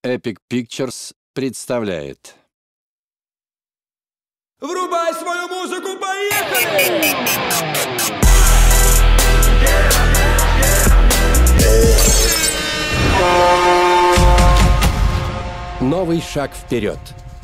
Epic Pictures представляет. Врубай свою музыку, поехали! Новый шаг вперед.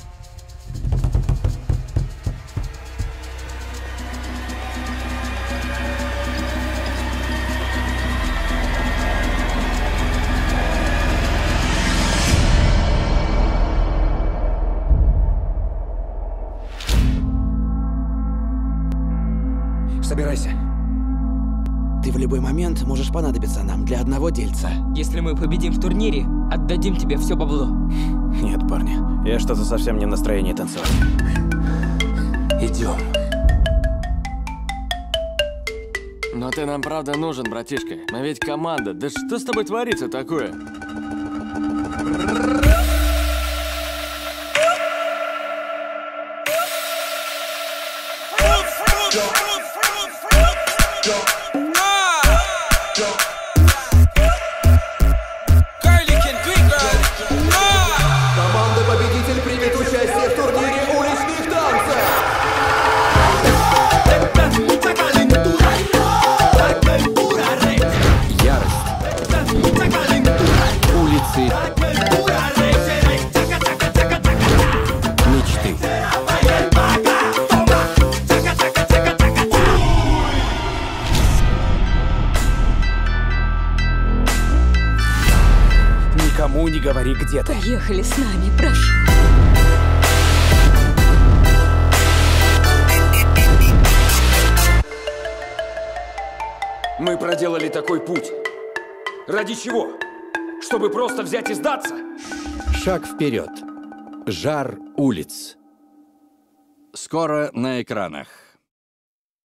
Собирайся. Ты в любой момент можешь понадобиться нам для одного дельца. Если мы победим в турнире, отдадим тебе все бабло. Нет, парни, я что-то совсем не в настроении танцевать. Идем. Но ты нам правда нужен, братишка. Мы ведь команда. Да что с тобой творится такое? Команда-победитель примет участие в турнире уличных танцев! Ярость. Улицы. Мечты. Никому не говори, где ты. Поехали с нами, прошу. Мы проделали такой путь. Ради чего? Чтобы просто взять и сдаться? Шаг вперед. Жар улиц. Скоро на экранах.